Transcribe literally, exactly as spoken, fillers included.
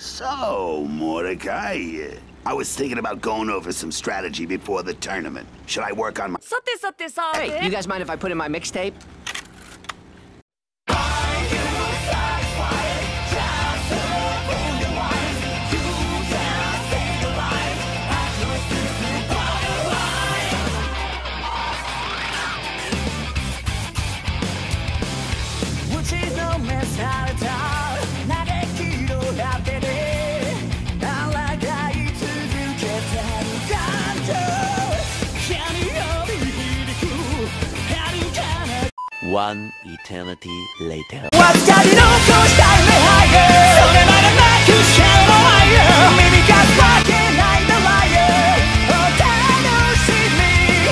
So, Mordecai, I was thinking about going over some strategy before the tournament. Should I work on my... Hey, you guys mind if I put in my mixtape? One eternity later. わずかに残した夢ハイそれまでなくシャドウアイ耳が開けない